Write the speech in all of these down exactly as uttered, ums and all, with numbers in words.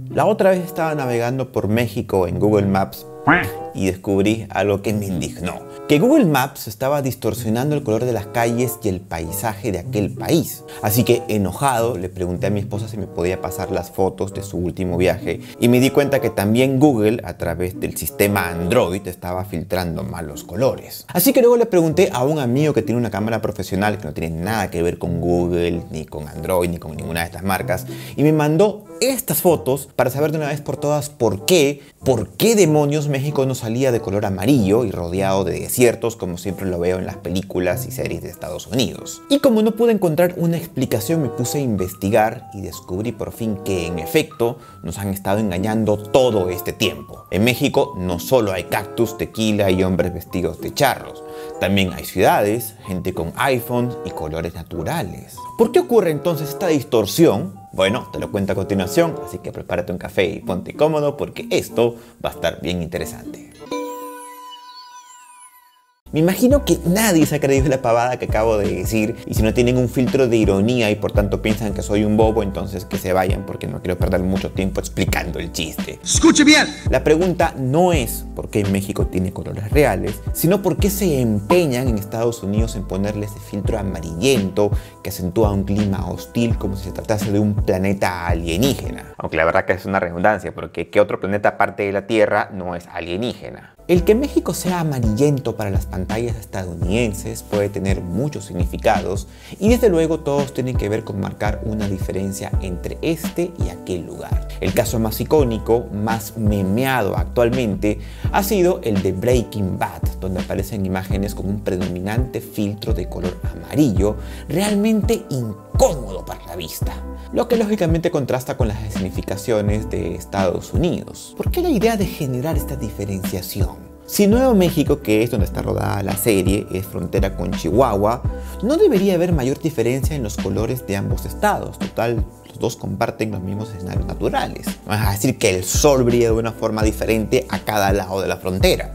La otra vez estaba navegando por México en Google Maps y descubrí algo que me indignó. Que Google Maps estaba distorsionando el color de las calles y el paisaje de aquel país. Así que, enojado, le pregunté a mi esposa si me podía pasar las fotos de su último viaje y me di cuenta que también Google, a través del sistema Android, estaba filtrando malos colores. Así que luego le pregunté a un amigo que tiene una cámara profesional que no tiene nada que ver con Google, ni con Android, ni con ninguna de estas marcas, y me mandó estas fotos para saber de una vez por todas por qué, por qué demonios México no salía de color amarillo y rodeado de desiertos como siempre lo veo en las películas y series de Estados Unidos. Y como no pude encontrar una explicación, me puse a investigar y descubrí por fin que en efecto nos han estado engañando todo este tiempo. En México no solo hay cactus, tequila y hombres vestidos de charros. También hay ciudades, gente con iPhones y colores naturales. ¿Por qué ocurre entonces esta distorsión? Bueno, te lo cuento a continuación, así que prepárate un café y ponte cómodo porque esto va a estar bien interesante. Me imagino que nadie se ha creído la pavada que acabo de decir, y si no tienen un filtro de ironía y por tanto piensan que soy un bobo, entonces que se vayan porque no quiero perder mucho tiempo explicando el chiste. ¡Escuche bien! La pregunta no es por qué México tiene colores reales, sino por qué se empeñan en Estados Unidos en ponerle ese filtro amarillento que acentúa un clima hostil como si se tratase de un planeta alienígena. Aunque la verdad que es una redundancia, porque ¿qué otro planeta aparte de la Tierra no es alienígena? El que México sea amarillento para las pantallas estadounidenses puede tener muchos significados y desde luego todos tienen que ver con marcar una diferencia entre este y aquel lugar. El caso más icónico, más memeado actualmente, ha sido el de Breaking Bad, donde aparecen imágenes con un predominante filtro de color amarillo realmente incómodo para la vista, lo que lógicamente contrasta con las significaciones de Estados Unidos. ¿Por qué la idea de generar esta diferenciación? Si Nuevo México, que es donde está rodada la serie, es frontera con Chihuahua, no debería haber mayor diferencia en los colores de ambos estados. Total, los dos comparten los mismos escenarios naturales. Vas a decir que el sol brilla de una forma diferente a cada lado de la frontera.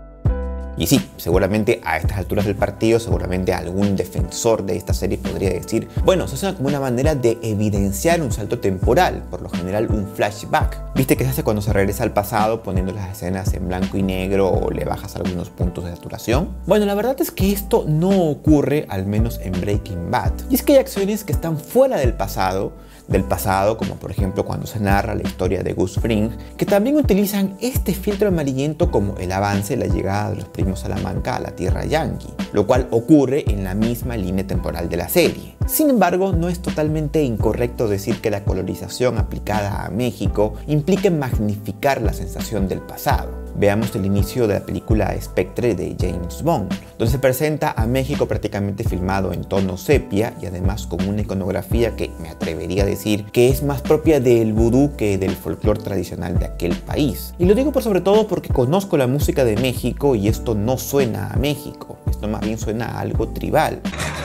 Y sí, seguramente a estas alturas del partido, seguramente algún defensor de esta serie podría decir, bueno, eso suena como una manera de evidenciar un salto temporal, por lo general un flashback. ¿Viste que se hace cuando se regresa al pasado poniendo las escenas en blanco y negro o le bajas algunos puntos de saturación? Bueno, la verdad es que esto no ocurre, al menos en Breaking Bad. Y es que hay acciones que están fuera del pasado, del pasado, como por ejemplo cuando se narra la historia de Gus Fring, que también utilizan este filtro amarillento como el avance de la llegada de los primos Salamanca a la tierra yanqui, lo cual ocurre en la misma línea temporal de la serie. Sin embargo, no es totalmente incorrecto decir que la colorización aplicada a México implique magnificar la sensación del pasado. Veamos el inicio de la película Spectre de James Bond, donde se presenta a México prácticamente filmado en tono sepia y además con una iconografía que me atrevería a decir que es más propia del vudú que del folclore tradicional de aquel país. Y lo digo por sobre todo porque conozco la música de México y esto no suena a México, esto más bien suena a algo tribal.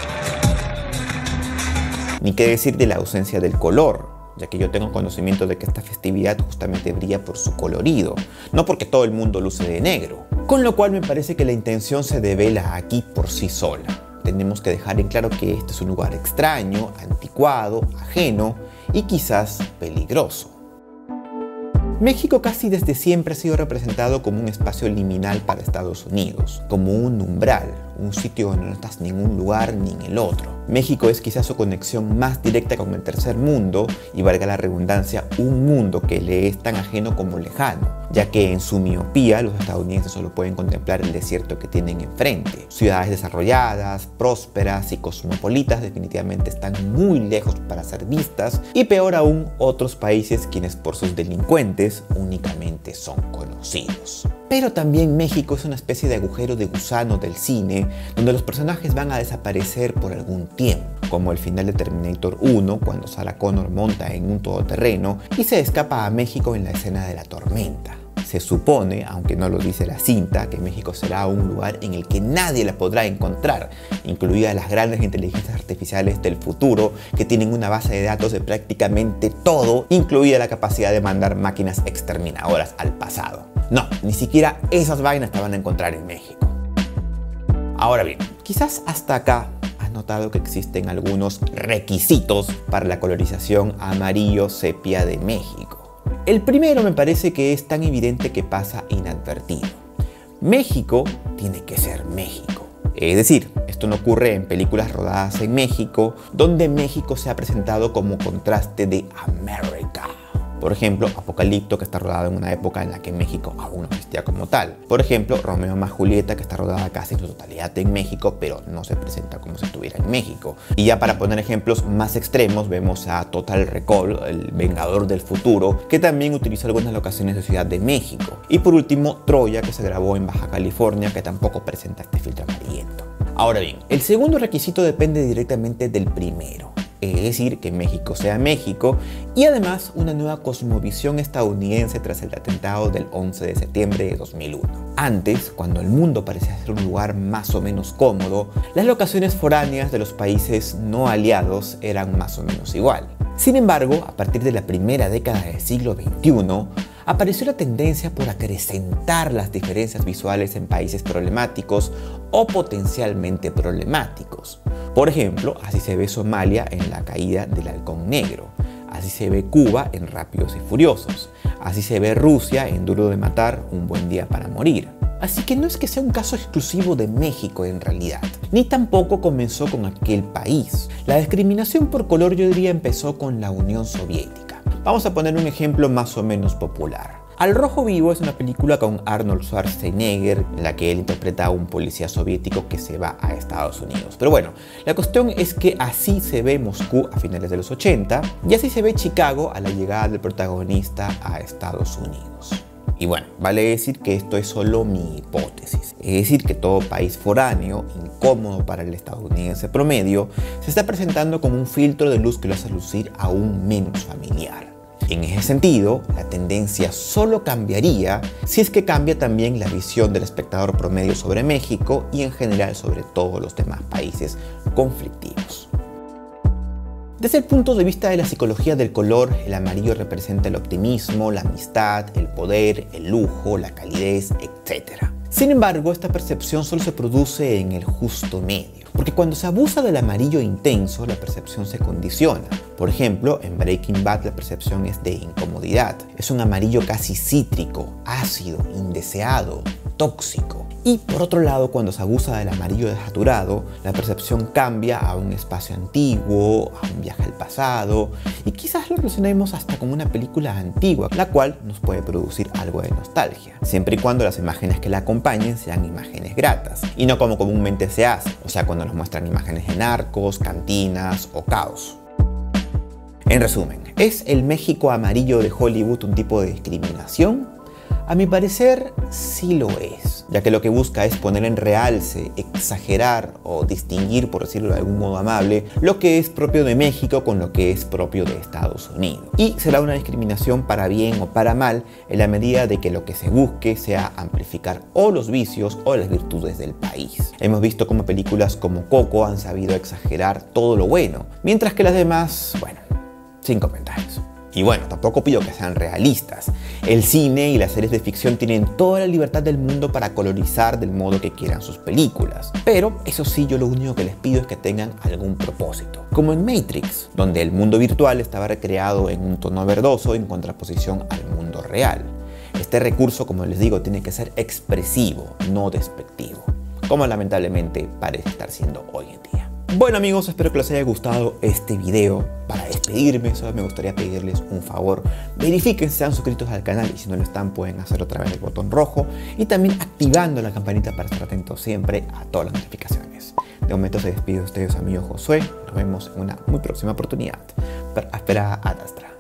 Ni qué decir de la ausencia del color, ya que yo tengo conocimiento de que esta festividad justamente brilla por su colorido, no porque todo el mundo luce de negro. Con lo cual me parece que la intención se devela aquí por sí sola. Tenemos que dejar en claro que este es un lugar extraño, anticuado, ajeno y quizás peligroso. México casi desde siempre ha sido representado como un espacio liminal para Estados Unidos, como un umbral, un sitio donde no estás ni en un lugar ni en el otro. México es quizás su conexión más directa con el tercer mundo y, valga la redundancia, un mundo que le es tan ajeno como lejano, ya que en su miopía los estadounidenses solo pueden contemplar el desierto que tienen enfrente. Ciudades desarrolladas, prósperas y cosmopolitas definitivamente están muy lejos para ser vistas, y peor aún, otros países quienes por sus delincuentes únicamente son conocidos. Pero también México es una especie de agujero de gusano del cine, donde los personajes van a desaparecer por algún tiempo, como el final de Terminator uno, cuando Sarah Connor monta en un todoterreno y se escapa a México en la escena de la tormenta. Se supone, aunque no lo dice la cinta, que México será un lugar en el que nadie la podrá encontrar, incluidas las grandes inteligencias artificiales del futuro que tienen una base de datos de prácticamente todo, incluida la capacidad de mandar máquinas exterminadoras al pasado. No, ni siquiera esas vainas te van a encontrar en México. Ahora bien, quizás hasta acá has notado que existen algunos requisitos para la colorización amarillo sepia de México. El primero me parece que es tan evidente que pasa inadvertido. México tiene que ser México. Es decir, esto no ocurre en películas rodadas en México, donde México se ha presentado como contraste de América. Por ejemplo, Apocalipto, que está rodado en una época en la que México aún no existía como tal. Por ejemplo, Romeo más Julieta, que está rodada casi en su totalidad en México, pero no se presenta como si estuviera en México. Y ya para poner ejemplos más extremos, vemos a Total Recall, el Vengador del Futuro, que también utilizó algunas locaciones de Ciudad de México. Y por último, Troya, que se grabó en Baja California, que tampoco presenta este filtro amarillento. Ahora bien, el segundo requisito depende directamente del primero. Es decir, que México sea México y además una nueva cosmovisión estadounidense tras el atentado del once de septiembre de dos mil uno. Antes, cuando el mundo parecía ser un lugar más o menos cómodo, las locaciones foráneas de los países no aliados eran más o menos igual. Sin embargo, a partir de la primera década del siglo veintiuno, apareció la tendencia por acrecentar las diferencias visuales en países problemáticos o potencialmente problemáticos. Por ejemplo, así se ve Somalia en La caída del halcón negro, así se ve Cuba en Rápidos y Furiosos, así se ve Rusia en Duro de matar, un buen día para morir. Así que no es que sea un caso exclusivo de México en realidad, ni tampoco comenzó con aquel país. La discriminación por color yo diría empezó con la Unión Soviética. Vamos a poner un ejemplo más o menos popular. Al Rojo Vivo es una película con Arnold Schwarzenegger en la que él interpreta a un policía soviético que se va a Estados Unidos. Pero bueno, la cuestión es que así se ve Moscú a finales de los ochenta y así se ve Chicago a la llegada del protagonista a Estados Unidos. Y bueno, vale decir que esto es solo mi hipótesis. Es decir, que todo país foráneo, incómodo para el estadounidense promedio, se está presentando como un filtro de luz que lo hace lucir aún menos familiar. En ese sentido, la tendencia solo cambiaría si es que cambia también la visión del espectador promedio sobre México y en general sobre todos los demás países conflictivos. Desde el punto de vista de la psicología del color, el amarillo representa el optimismo, la amistad, el poder, el lujo, la calidez, etcétera. Sin embargo, esta percepción solo se produce en el justo medio, porque cuando se abusa del amarillo intenso, la percepción se condiciona. Por ejemplo, en Breaking Bad la percepción es de incomodidad. Es un amarillo casi cítrico, ácido, indeseado, tóxico. Y por otro lado, cuando se abusa del amarillo desaturado, la percepción cambia a un espacio antiguo, a un viaje al pasado, y quizás lo relacionemos hasta con una película antigua, la cual nos puede producir algo de nostalgia, siempre y cuando las imágenes que la acompañen sean imágenes gratas, y no como comúnmente se hace, o sea, cuando nos muestran imágenes de narcos, cantinas o caos. En resumen, ¿es el México amarillo de Hollywood un tipo de discriminación? A mi parecer, sí lo es, ya que lo que busca es poner en realce, exagerar o distinguir, por decirlo de algún modo amable, lo que es propio de México con lo que es propio de Estados Unidos. Y será una discriminación para bien o para mal en la medida de que lo que se busque sea amplificar o los vicios o las virtudes del país. Hemos visto cómo películas como Coco han sabido exagerar todo lo bueno, mientras que las demás, bueno, sin comentarios. Y bueno, tampoco pido que sean realistas. El cine y las series de ficción tienen toda la libertad del mundo para colorizar del modo que quieran sus películas. Pero eso sí, yo lo único que les pido es que tengan algún propósito. Como en Matrix, donde el mundo virtual estaba recreado en un tono verdoso en contraposición al mundo real. Este recurso, como les digo, tiene que ser expresivo, no despectivo, como lamentablemente parece estar siendo hoy en día. Bueno amigos, espero que les haya gustado este video. Para despedirme, solo me gustaría pedirles un favor. Verifiquen si están suscritos al canal y si no lo están pueden hacerlo a través del botón rojo y también activando la campanita para estar atentos siempre a todas las notificaciones. De momento se despide de ustedes, amigo Josué. Nos vemos en una muy próxima oportunidad. Per aspera ad astra.